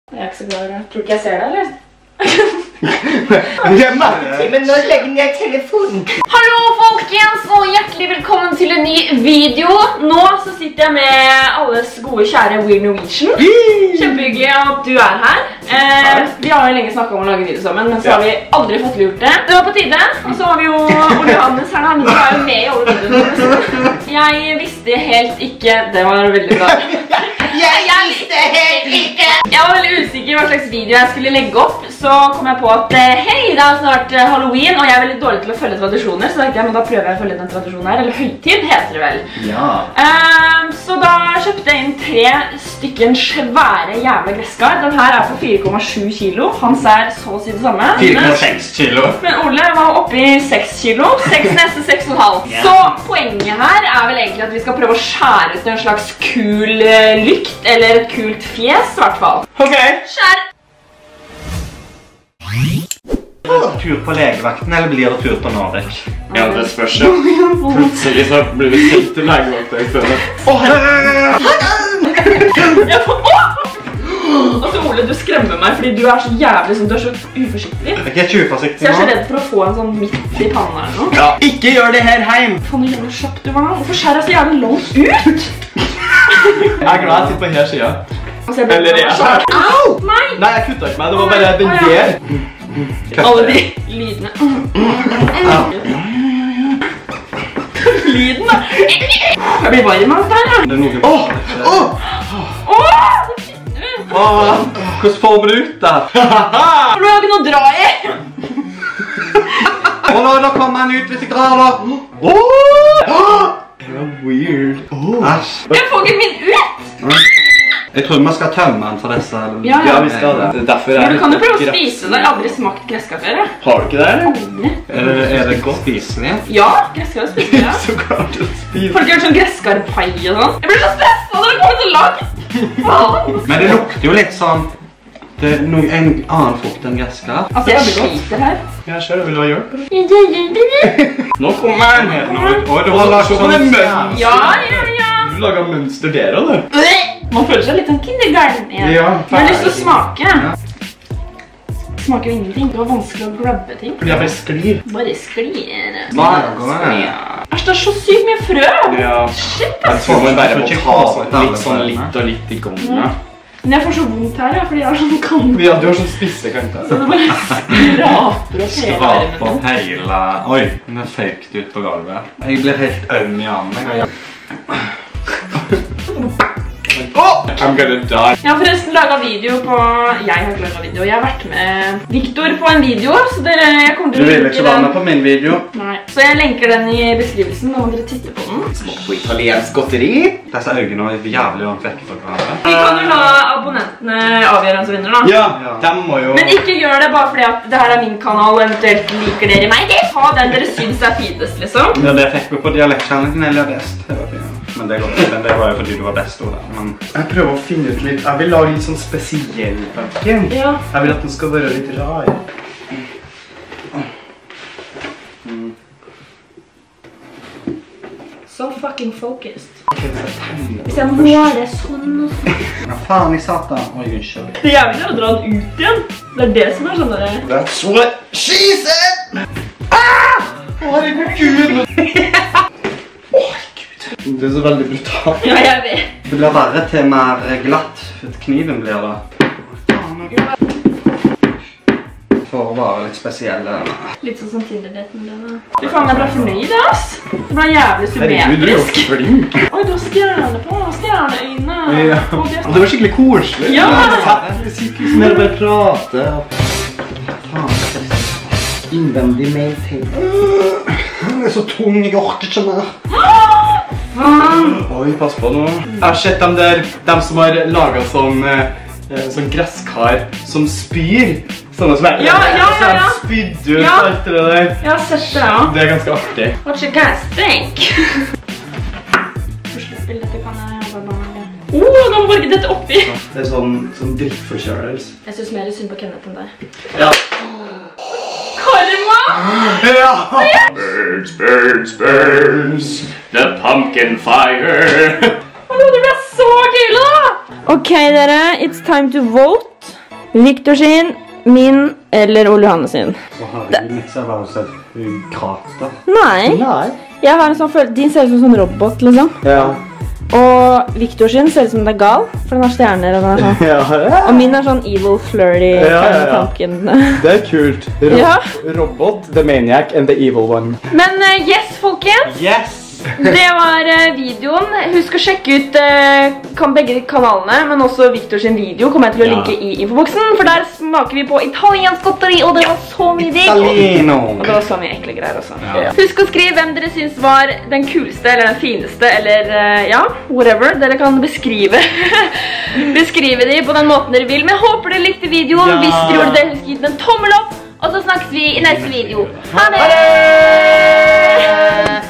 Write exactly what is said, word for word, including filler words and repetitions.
Jeg er ikke så glad i det. Tror du ikke jeg ser det, eller? Men nå legger jeg telefonen. Hallo folkens, og hjertelig velkommen til en ny video. Nå så sitter jeg med alles gode kjære Weird Norwegian. Kjempehyggelig at du er her. eh, Vi har jo lenge snakket om å lage video sammen, men så har vi aldri fått gjort det. Det var på tide. Og så har vi jo Ole Johannes her. Han er jo med i alle videoene. Jeg visste helt ikke. Det var veldig bra. Jeg visste helt ikke. Jeg var veldig usikker hva slags video jeg skulle legge opp. Så kom jeg på at hei, det er snart Halloween, og jeg er veldig dårlig til å følge tradisjoner. Så da tenkte jeg, men da prøver jeg å følge den tradisjonen her. Eller høytid heter det vel. Ja. um, Så da kjøpte jeg inn tre stykken svære jævla gresskar. Den her er på fire komma sju kilo. Hans er så å si det samme. fire komma seks kilo. Men Ole var oppe i seks kilo. seks, nesten seks komma fem. Yeah. Så poenget her er vel egentlig at vi skal prøve å skjære ut en slags kul uh, lykt, eller et kult fjes, i hvert fall. Ok. Skjær! Blir det tur på legevakten, eller blir det tur på Nordic? Ja, det spørs jo. Plutselig så blir vi sendt til legevakta i stedet. Åh, Jeg får... Altså, Ole, du skremmer meg, fordi du er så jævlig sånn, du er så uforsiktig. Jeg er ikke uforsiktig Så jeg er så nå. redd for å få en sånn midt i panna eller noe. Ja, ikke gjør det her heim! Faen, du jævlig kjapt du var nå. Hvorfor skjærer jeg så jævlig langt ut? Jeg er glad jeg sitter på her siden. Altså, jeg ble Eller er jeg? Au! Nei! Nei, jeg kuttet ikke meg. Det var bare den Å, ja. der. Alle de lydene. Lyden da. Jeg blir varm av dette her, ja. Det er noe... Åh! Åh! Åh, det finner vi. Åh, hvordan får vi det ut da? For du har ikke noe å dra i. Åh, nå, nå kommer han ut hvis jeg drar da. Åh! Det var weird. Æsj. Jeg får ikke min ut. Jeg tror vi skal tømme den for disse. Ja, ja. Ja, vi skal det. Det er derfor jeg Men er du kan jo litt prøve å graf- spise det. Jeg har aldri smakt gresskar før, jeg. Har du ikke det, eller? Aldri. Er det, er det godt spiselig? Ja, gresskar spiser jeg. Så klart å spise. Har du ikke hørt sånn gresskarpai og sånn? Jeg blir så stresset når det kommer så langt! Faen! Men det lukter jo litt sånn... Det er noe, en annen frukt enn gresskar. Altså, jeg sliter her. Jeg ser det. Vil du ha hjelp, eller? Nå kommer den her nå. Og du har lagt Se på sånn... det mønster. Ja, ja, ja. Du laget mønster der, eller? Man føler seg litt sånn kindergarten igjen. Ja, Men jeg har lyst til å smake. Ja. Smaker jo ingenting. Det var vanskelig å grabbe ting. Jeg bare sklir. Bare sklir. Smaker. Æsj, det er så sykt mye frø! Ja. Shit, Jeg ass! tror man bare Jeg må tror ikke ta på sånn litt sånn litt og litt i gangen. Men jeg får så vondt her, ja, fordi jeg har sånn kant. Ja, du har sånn spisse kanter. Så det bare skraper opp hele Skrap armen opp min. hele... Oi, den er føykt ut på gulvet. Jeg blir helt øm i armen. I'm gonna die. Jeg har forresten laget video på... Jeg har ikke laget video. Jeg har vært med Victor på en video, så dere... Jeg kommer Du til å vil linke ikke være den. med på min video. Nei. Så jeg lenker den i beskrivelsen, da må dere titte på den. Smak på italiensk godteri. Disse øynene er jævlig langt vekk fra hverandre. Vi kan jo la abonnentene avgjøre hvem som vinner da. Ja, Ja. de må jo... Men ikke gjør det bare fordi at det her er min kanal, og eventuelt liker dere meg. Det ha den dere synes er finest, liksom. Ja, det fikk vi på dialektkjernelsen, eller best. Det var fint. Men det, går, men det var jo fordi du var best, Ola. Men... Jeg prøver å finne ut litt... Jeg vil lage litt sånn spesiell pakke. Ja. Jeg vil at den skal være litt rar. So fucking focused. Hvis jeg måler det sånn og sånn. Hva faen i satan? Oi, unnskyld. Det er jævlig å dra den ut igjen. Det er det som er sånn der. That's what she said! Ah! Herregud! Det er så veldig brutalt. Ja, jeg vet. Det blir verre til mer glatt. Kniven blir det. For å være litt spesielle. Litt sånn som Tinder-daten denne. Du faen, jeg ble fornøyd, ass. Det ble jævlig Herregud, du er jo symmetrisk. flink. Oi, du har stjerne på, stjerneøyne. Ja. Og det- Det var skikkelig koselig. Ja. Det sitter liksom her og bare prater. Innvendig mail til. Den er så tung, jeg orker ikke mer. Faen. Oi, pass på nå. Jeg har sett dem der, dem som har laget sånn, eh, sånn gresskar som spyr. Sånne som er... Ja, ja, ja, ja. Så de spydde ut Ja. alt det der. Jeg har sett det, ja. Det er ganske artig. What you guys think? Forsluttbildet kan jeg bare bare... Åh, nå må bare dette oppi. Det er sånn, sånn drittforkjørelse. Jeg synes mer synd på Kenneth enn deg. Ja. Karma! Ja! Birds, birds, birds, the pumpkin fire. Åh, det ble så kul da! Ok, dere, it's time to vote. Victor sin, min eller Ole Johanne sin. Å herregud, mitt ser bare så krater. Nei, Nei. jeg har en sånn følelse. Din ser ut som en sånn robot, liksom. Ja. Og Victor sin ser ut som det er gal, for den har stjerner og den er sånn. Ja, ja. Og min er sånn evil, flirty, Ja, ja, ja. tanken. Det er kult. Ro Ja. Robot, the maniac and the evil one. Men uh, yes, folkens. Yes! Det var uh, videoen. Husk å sjekke ut uh, kan begge kanalene, men også Victor sin video kommer jeg til å Ja. linke i infoboksen, for der smaker vi på italiensk godteri, og det var så mye digg. Italino! Og det var så mye ekle greier også. Ja. Husk å skrive hvem dere synes var den kuleste, eller den fineste, eller uh, ja, whatever. Dere kan beskrive beskrive de på den måten dere vil, men jeg håper dere likte videoen. Ja. Hvis dere gjorde det, husk å gi den en tommel opp, og så snakkes vi i neste video. Ha det!